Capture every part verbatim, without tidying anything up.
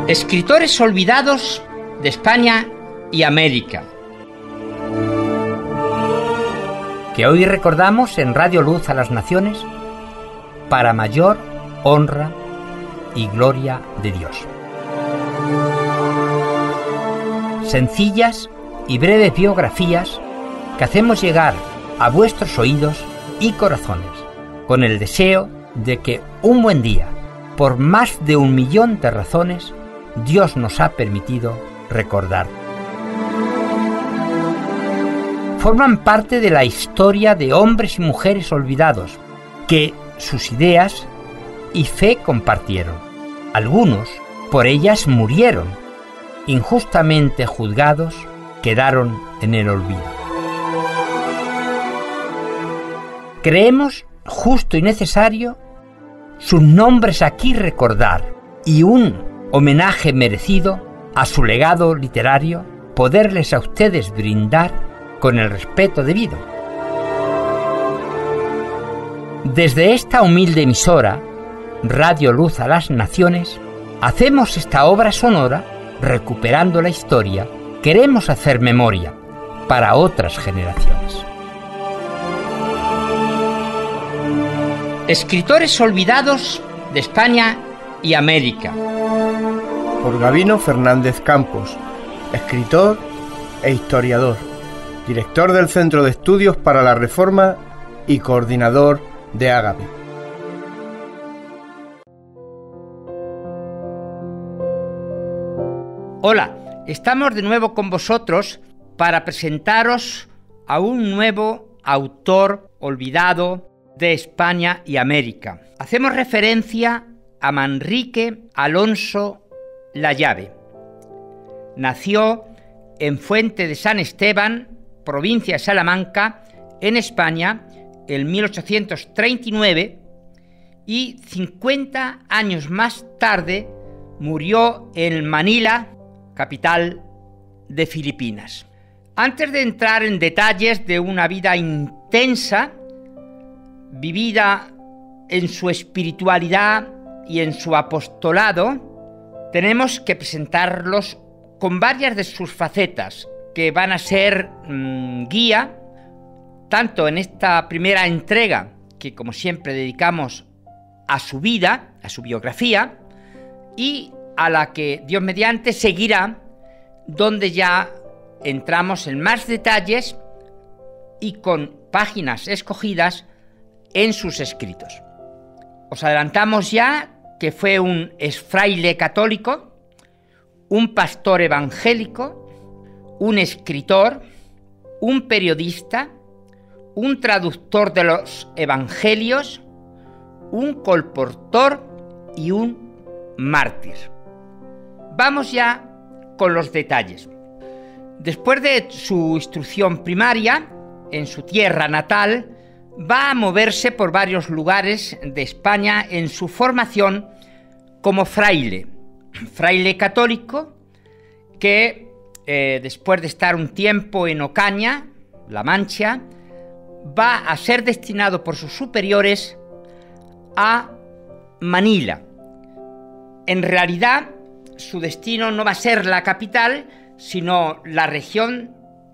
Escritores olvidados de España y América, que hoy recordamos en Radio Luz a las Naciones para mayor honra y gloria de Dios. Sencillas y breves biografías que hacemos llegar a vuestros oídos y corazones con el deseo de que un buen día, por más de un millón de razones, Dios nos ha permitido recordar. Forman parte de la historia de hombres y mujeres olvidados que sus ideas y fe compartieron. Algunos por ellas murieron, injustamente juzgados, quedaron en el olvido. Creemos justo y necesario sus nombres aquí recordar y un homenaje merecido a su legado literario poderles a ustedes brindar con el respeto debido. Desde esta humilde emisora, Radio Luz a las Naciones, hacemos esta obra sonora recuperando la historia. Queremos hacer memoria para otras generaciones. Escritores olvidados de España y América. Por Gabino Fernández Campos, escritor e historiador, director del Centro de Estudios para la Reforma y coordinador de Ágape. Hola, estamos de nuevo con vosotros para presentaros a un nuevo autor olvidado de España y América. Hacemos referencia a Manrique Alonso Layave. Nació en Fuente de San Esteban, provincia de Salamanca, en España, en mil ochocientos treinta y nueve, y cincuenta años más tarde murió en Manila, capital de Filipinas. Antes de entrar en detalles de una vida intensa, vivida en su espiritualidad y en su apostolado, tenemos que presentarlos con varias de sus facetas, que van a ser mmm, guía, tanto en esta primera entrega, que como siempre dedicamos a su vida, a su biografía, y a la que Dios mediante seguirá, donde ya entramos en más detalles y con páginas escogidas en sus escritos. Os adelantamos ya que fue un exfraile católico, un pastor evangélico, un escritor, un periodista, un traductor de los evangelios, un colportor y un mártir. Vamos ya con los detalles. Después de su instrucción primaria, en su tierra natal, va a moverse por varios lugares de España en su formación como fraile, fraile católico, que eh, después de estar un tiempo en Ocaña, La Mancha, va a ser destinado por sus superiores a Manila. En realidad, su destino no va a ser la capital, sino la región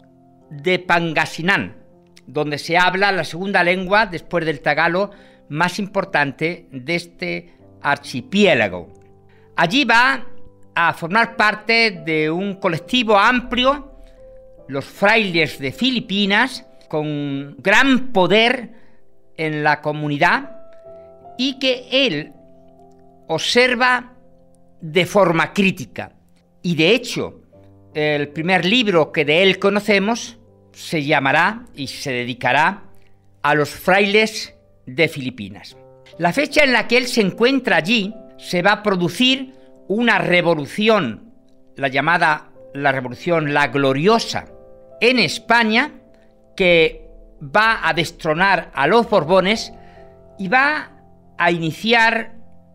de Pangasinán, donde se habla la segunda lengua, después del tagalo, más importante de este archipiélago. Allí va a formar parte de un colectivo amplio, los frailes de Filipinas, con gran poder en la comunidad, y que él observa de forma crítica. Y de hecho, el primer libro que de él conocemos se llamará y se dedicará a los frailes de Filipinas. La fecha en la que él se encuentra allí se va a producir una revolución, la llamada la Revolución La Gloriosa, en España, que va a destronar a los Borbones y va a iniciar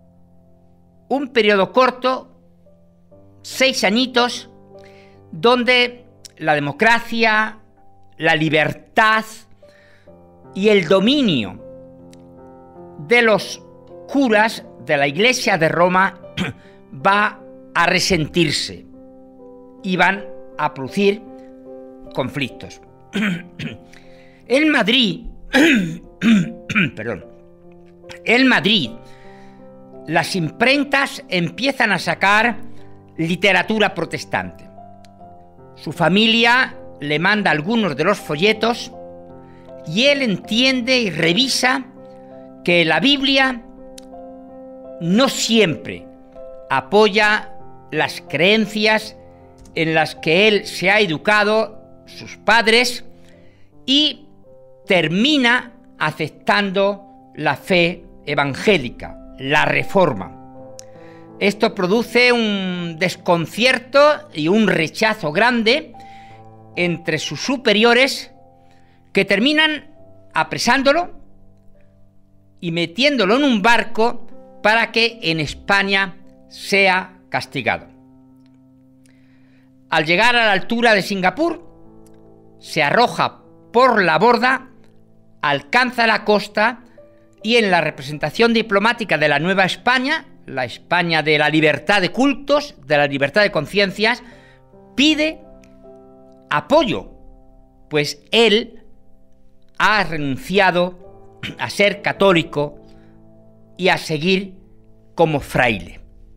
un periodo corto, seis añitos, donde la democracia, la libertad y el dominio de los curas de la Iglesia de Roma va a resentirse y van a producir conflictos. En Madrid, perdón, en Madrid, las imprentas empiezan a sacar literatura protestante. Su familia le manda algunos de los folletos y él entiende y revisa que la Biblia no siempre apoya las creencias en las que él se ha educado, sus padres, y termina aceptando la fe evangélica, la Reforma. Esto produce un desconcierto y un rechazo grande entre sus superiores, que terminan apresándolo y metiéndolo en un barco para que en España sea castigado. Al llegar a la altura de Singapur, se arroja por la borda, alcanza la costa y en la representación diplomática de la Nueva España, la España de la libertad de cultos, de la libertad de conciencias, pide apoyo, pues él ha renunciado a ser católico y a seguir como fraile.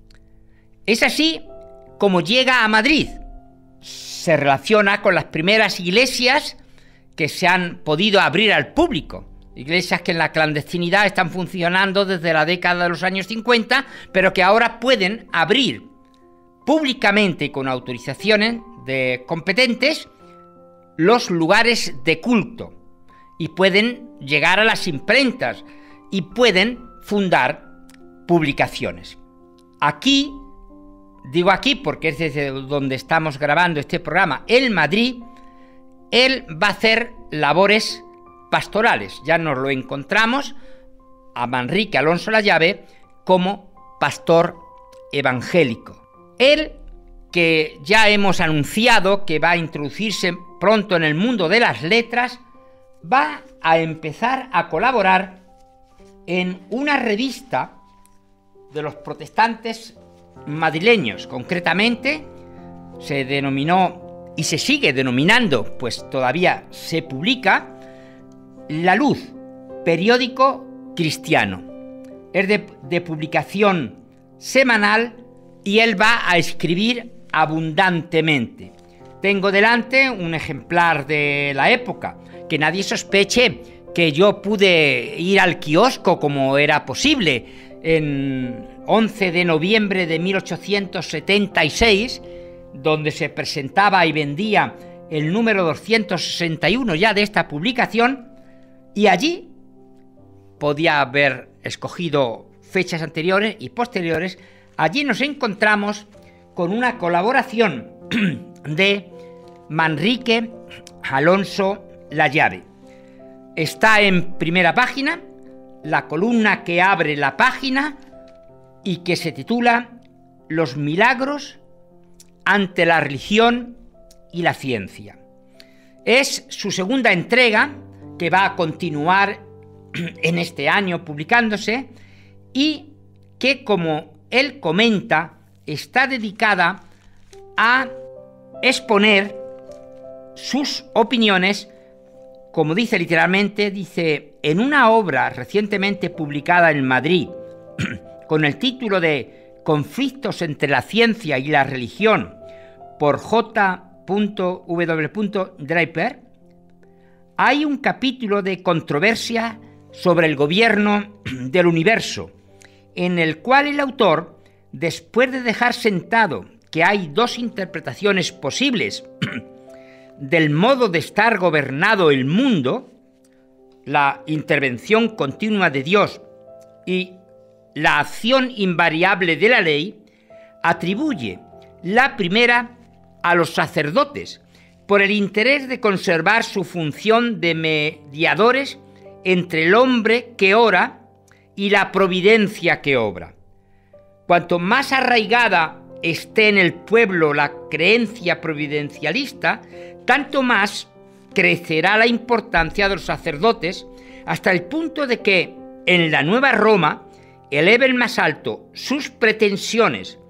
Es así como llega a Madrid. Se relaciona con las primeras iglesias que se han podido abrir al público. Iglesias que en la clandestinidad están funcionando desde la década de los años cincuenta, pero que ahora pueden abrir públicamente con autorizaciones de competentes los lugares de culto y pueden llegar a las imprentas y pueden fundar publicaciones. Aquí, digo aquí porque es desde donde estamos grabando este programa, en Madrid, él va a hacer labores pastorales. Ya nos lo encontramos a Manrique Alonso Lallave como pastor evangélico. Él, que ya hemos anunciado que va a introducirse pronto en el mundo de las letras, va a empezar a colaborar en una revista de los protestantes madrileños. Concretamente, se denominó y se sigue denominando, pues todavía se publica, La Luz, periódico cristiano. Es de, de publicación semanal y él va a escribir abundantemente. Tengo delante un ejemplar de la época, que nadie sospeche que yo pude ir al kiosco como era posible en once de noviembre de mil ochocientos setenta y seis, donde se presentaba y vendía el número doscientos sesenta y uno ya de esta publicación, y allí podía haber escogido fechas anteriores y posteriores. Allí nos encontramos con una colaboración de Manrique Alonso Lallave. Está en primera página la columna que abre la página y que se titula Los milagros ante la religión y la ciencia. Es su segunda entrega, que va a continuar en este año publicándose y que, como él comenta, está dedicada a exponer sus opiniones, como dice literalmente, dice, en una obra recientemente publicada en Madrid con el título de Conflictos entre la ciencia y la religión por J W Draper, hay un capítulo de controversia sobre el gobierno del universo, en el cual el autor, después de dejar sentado que hay dos interpretaciones posibles del modo de estar gobernado el mundo, la intervención continua de Dios y la acción invariable de la ley, atribuye la primera a los sacerdotes por el interés de conservar su función de mediadores entre el hombre que ora y la providencia que obra. Cuanto más arraigada esté en el pueblo la creencia providencialista, tanto más crecerá la importancia de los sacerdotes, hasta el punto de que en la Nueva Roma eleven más alto sus pretensiones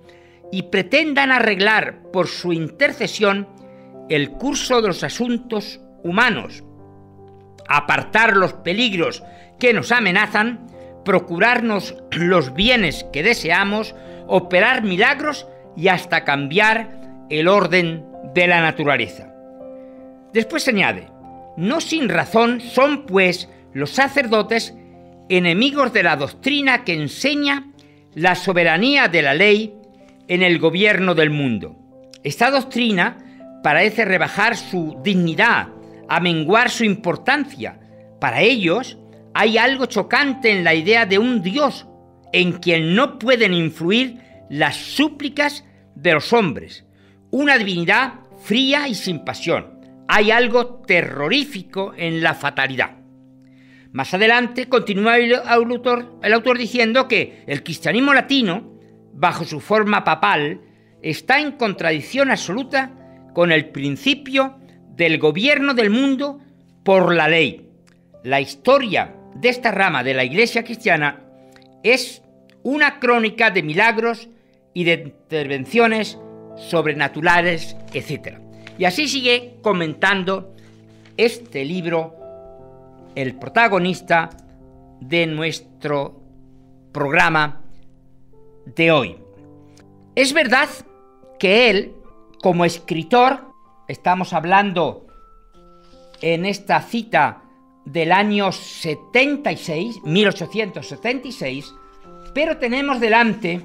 y pretendan arreglar por su intercesión el curso de los asuntos humanos, apartar los peligros que nos amenazan, procurarnos los bienes que deseamos, operar milagros y hasta cambiar el orden de la naturaleza. Después añade: no sin razón son, pues, los sacerdotes enemigos de la doctrina que enseña la soberanía de la ley en el gobierno del mundo. Esta doctrina parece rebajar su dignidad, amenguar su importancia. Para ellos hay algo chocante en la idea de un Dios en quien no pueden influir las súplicas de los hombres, una divinidad fría y sin pasión. Hay algo terrorífico en la fatalidad. Más adelante continúa el autor, el autor diciendo que el cristianismo latino, bajo su forma papal, está en contradicción absoluta con el principio del gobierno del mundo por la ley. La historia de esta rama de la Iglesia cristiana es una crónica de milagros y de intervenciones sobrenaturales, etcétera. Y así sigue comentando este libro el protagonista de nuestro programa de hoy. Es verdad que él, como escritor, estamos hablando en esta cita del año setenta y seis, mil ochocientos setenta y seis, pero tenemos delante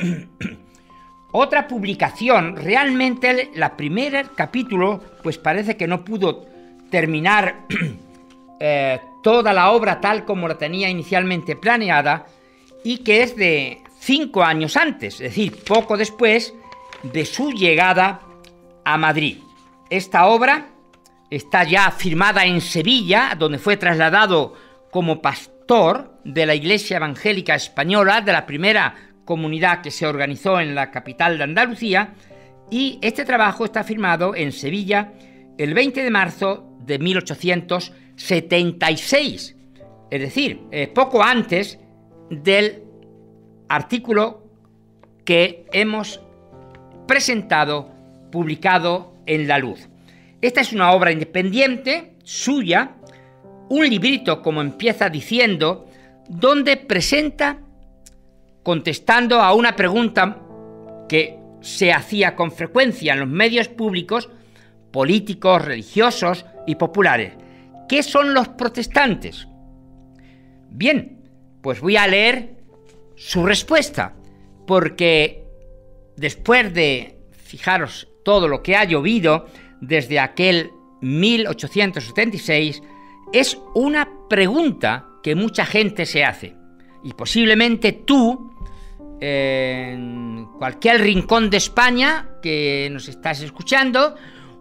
otra publicación. Realmente la primer capítulo, pues parece que no pudo terminar eh, toda la obra tal como la tenía inicialmente planeada, y que es de cinco años antes, es decir, poco después de su llegada a Madrid. Esta obra está ya firmada en Sevilla, donde fue trasladado como pastor de la Iglesia Evangélica Española, de la primera comunidad que se organizó en la capital de Andalucía, y este trabajo está firmado en Sevilla el veinte de marzo de mil ochocientos setenta y seis, es decir, eh, poco antes del artículo que hemos presentado, publicado en La Luz. Esta es una obra independiente, suya, un librito, como empieza diciendo, donde presenta, contestando a una pregunta que se hacía con frecuencia en los medios públicos, políticos, religiosos y populares. ¿Qué son los protestantes? Bien, pues voy a leer su respuesta, porque después de, fijaros, todo lo que ha llovido desde aquel mil ochocientos setenta y seis, es una pregunta que mucha gente se hace. Y posiblemente tú, eh, en cualquier rincón de España que nos estás escuchando,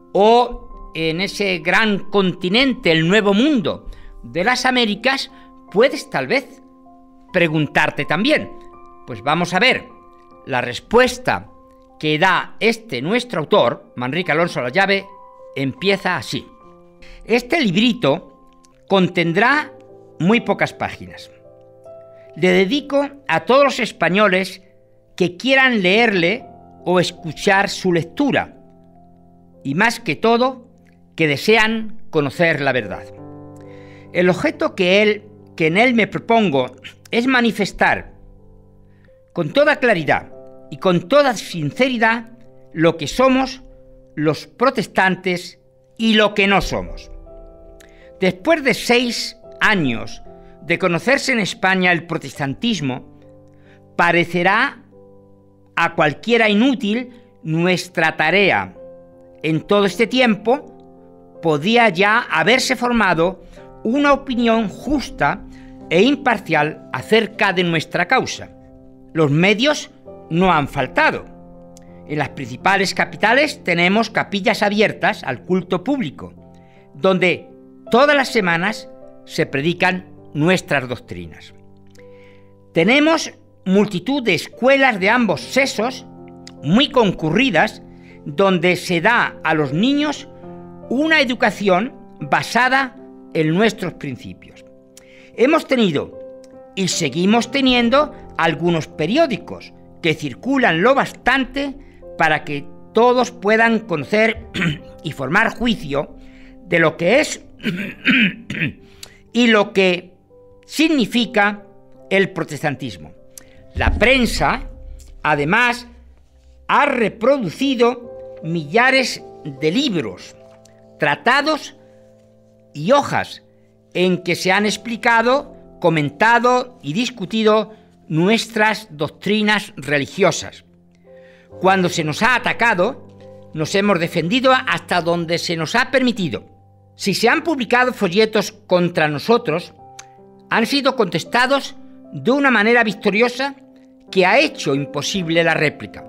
o en ese gran continente, el Nuevo Mundo de las Américas, puedes tal vez preguntarte también. Pues vamos a ver la respuesta que da este nuestro autor, Manrique Alonso Lallave. Empieza así: este librito contendrá muy pocas páginas. Le dedico a todos los españoles que quieran leerle o escuchar su lectura, y más que todo, que desean conocer la verdad. El objeto que, él, que en él me propongo es manifestar con toda claridad y con toda sinceridad lo que somos los protestantes y lo que no somos. Después de seis años de conocerse en España el protestantismo, parecerá a cualquiera inútil nuestra tarea. En todo este tiempo podía ya haberse formado una opinión justa e imparcial acerca de nuestra causa. Los medios no han faltado. En las principales capitales tenemos capillas abiertas al culto público, donde todas las semanas se predican nuestras doctrinas. Tenemos multitud de escuelas de ambos sexos, muy concurridas, donde se da a los niños una educación basada en nuestros principios. Hemos tenido y seguimos teniendo algunos periódicos que circulan lo bastante para que todos puedan conocer y formar juicio de lo que es y lo que significa el protestantismo. La prensa, además, ha reproducido millares de libros, tratados y hojas en que se han explicado, comentado y discutido nuestras doctrinas religiosas. Cuando se nos ha atacado, nos hemos defendido hasta donde se nos ha permitido. Si se han publicado folletos contra nosotros, han sido contestados de una manera victoriosa que ha hecho imposible la réplica.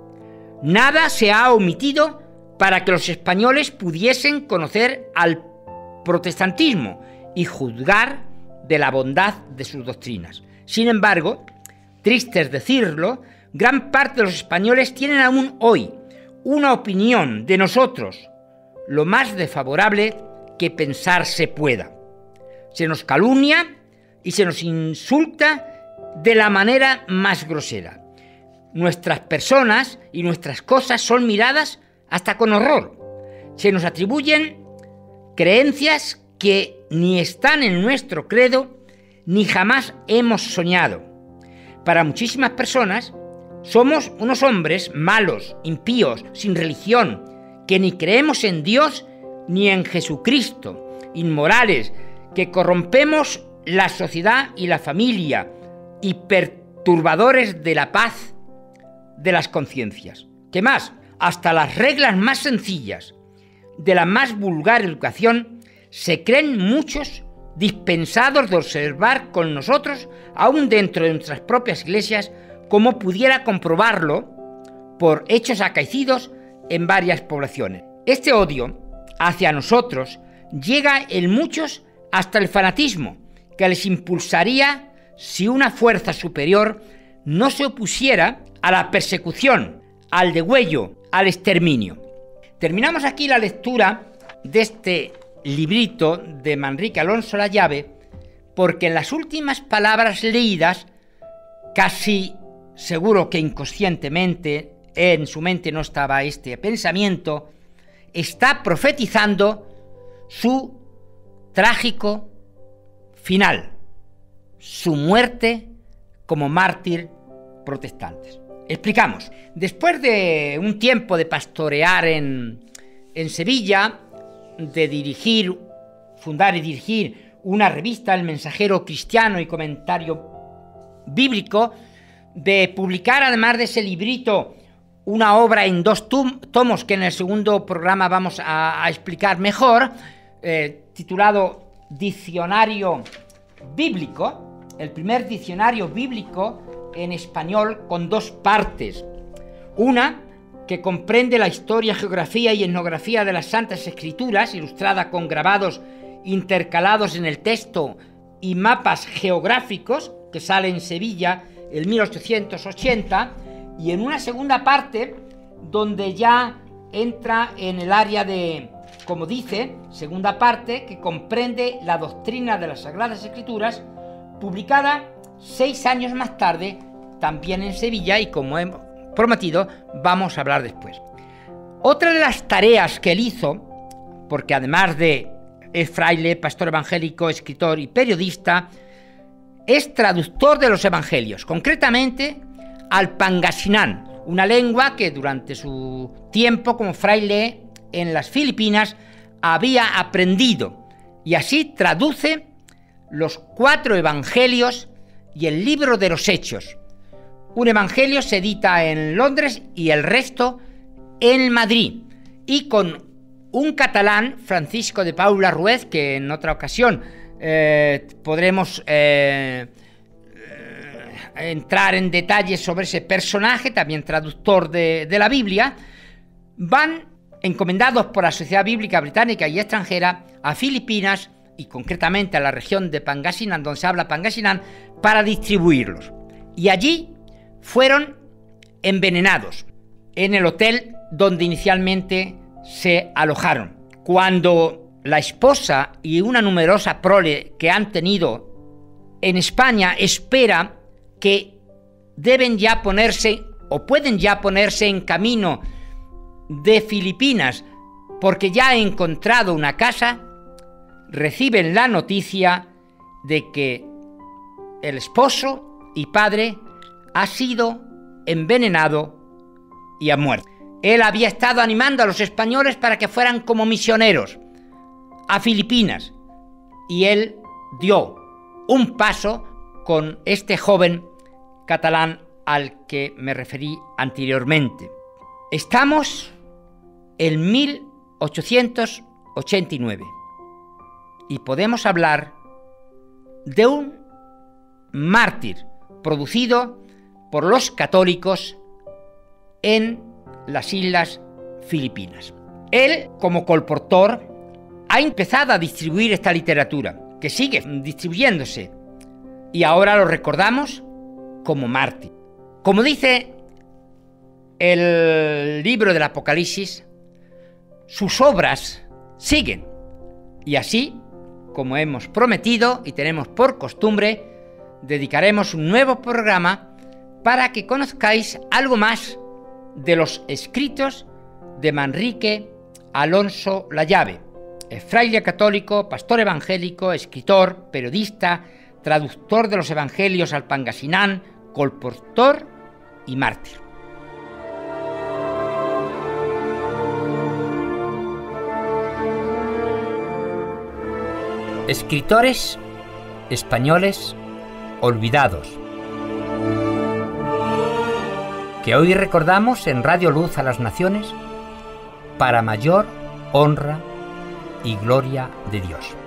Nada se ha omitido para que los españoles pudiesen conocer al protestantismo y juzgar de la bondad de sus doctrinas. Sin embargo, triste es decirlo, gran parte de los españoles tienen aún hoy una opinión de nosotros lo más desfavorable que pensar se pueda. Se nos calumnia y se nos insulta de la manera más grosera. Nuestras personas y nuestras cosas son miradas hasta con horror. Se nos atribuyen creencias que ni están en nuestro credo ni jamás hemos soñado. Para muchísimas personas somos unos hombres malos, impíos, sin religión, que ni creemos en Dios ni en Jesucristo, inmorales, que corrompemos la sociedad y la familia y perturbadores de la paz de las conciencias. ¿Qué más? Hasta las reglas más sencillas de la más vulgar educación se creen muchos dispensados de observar con nosotros, aún dentro de nuestras propias iglesias, como pudiera comprobarlo por hechos acaecidos en varias poblaciones. Este odio hacia nosotros llega en muchos hasta el fanatismo, que les impulsaría si una fuerza superior no se opusiera a la persecución, al degüello, al exterminio. Terminamos aquí la lectura de este librito de Manrique Alonso Lallave, porque en las últimas palabras leídas, casi seguro que inconscientemente en su mente no estaba este pensamiento, está profetizando su trágico final, su muerte como mártir protestante. Explicamos. Después de un tiempo de pastorear en, en Sevilla, de dirigir, fundar y dirigir una revista, El Mensajero Cristiano y Comentario Bíblico, de publicar, además de ese librito, una obra en dos tomos que en el segundo programa vamos a, a explicar mejor, eh, titulado Diccionario Bíblico, el primer diccionario bíblico en español con dos partes. Una que comprende la historia, geografía y etnografía de las Santas Escrituras, ilustrada con grabados intercalados en el texto y mapas geográficos, que sale en Sevilla en mil ochocientos ochenta, y en una segunda parte donde ya entra en el área de, como dice, segunda parte, que comprende la doctrina de las Sagradas Escrituras, publicada seis años más tarde, también en Sevilla, y como hemos prometido, vamos a hablar después. Otra de las tareas que él hizo, porque además de es fraile, pastor evangélico, escritor y periodista, es traductor de los evangelios, concretamente al pangasinán, una lengua que durante su tiempo como fraile en las Filipinas había aprendido, y así traduce los cuatro evangelios y el libro de los Hechos. Un evangelio se edita en Londres y el resto en Madrid, y con un catalán, Francisco de Paula Ruiz, que en otra ocasión eh, podremos eh, eh, entrar en detalles sobre ese personaje, también traductor de, de la Biblia, van encomendados por la Sociedad Bíblica Británica y extranjera a Filipinas y concretamente a la región de Pangasinan, donde se habla Pangasinan, para distribuirlos. Y allí fueron envenenados en el hotel donde inicialmente se alojaron. Cuando la esposa y una numerosa prole que han tenido en España espera que deben ya ponerse o pueden ya ponerse en camino de Filipinas porque ya ha encontrado una casa, reciben la noticia de que el esposo y padre ha sido envenenado y ha muerto. Él había estado animando a los españoles para que fueran como misioneros a Filipinas y él dio un paso con este joven catalán al que me referí anteriormente. Estamos en mil ochocientos ochenta y nueve y podemos hablar de un mártir producido por los católicos en las Islas Filipinas. Él, como colportor, ha empezado a distribuir esta literatura, que sigue distribuyéndose, y ahora lo recordamos como mártir. Como dice el libro del Apocalipsis, sus obras siguen, y así, como hemos prometido y tenemos por costumbre, dedicaremos un nuevo programa para que conozcáis algo más de los escritos de Manrique Alonso Layave, fraile católico, pastor evangélico, escritor, periodista, traductor de los evangelios al Pangasinán, colportor y mártir. Escritores españoles olvidados, que hoy recordamos en Radio Luz a las Naciones para mayor honra y gloria de Dios.